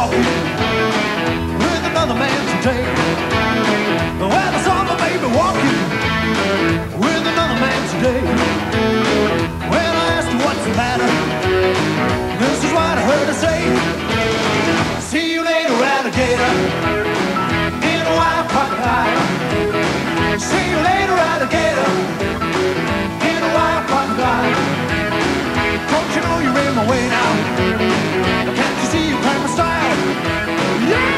walking with another man today. Well, I saw my baby walking with another man today. When I asked her what's the matter, this is what I heard her say. See you later, alligator, in a wild crocodile. See you later, alligator, in a wild crocodile. Don't you know you're in my way now? Can't you see you play my style? Yeah!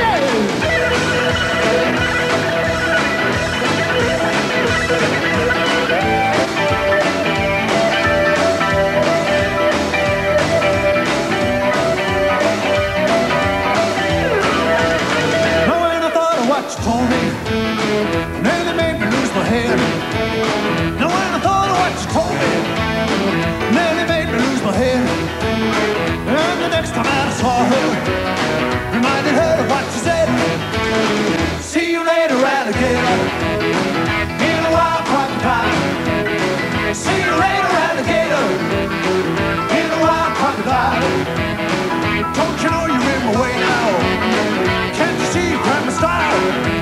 Now when I thought of what you told me, nearly made me lose my head. Now when I thought of what you told me, nearly made me lose my head. And the next time I saw her, reminded her of what she said. See you later, alligator, in a wild crocodile. See you later, alligator, in a wild crocodile. Don't you know you're in my way now? Can't you see you crack my style?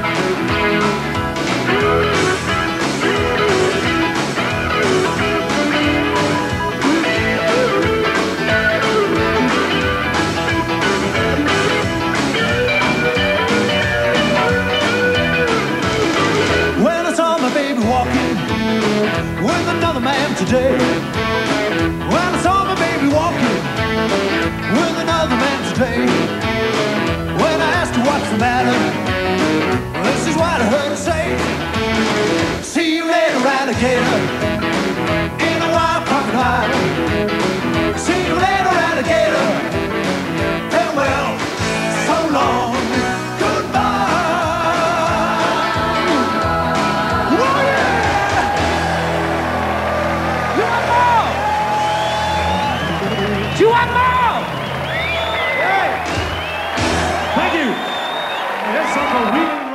With another man today. When I saw my baby walking with another man today. When I asked her what's the matter, this is what I heard her say. See you later, alligator, in a wild crocodile. See you later, alligator. Farewell, so long, goodbye. You want more? Thank you. That's Uncle Wheaton.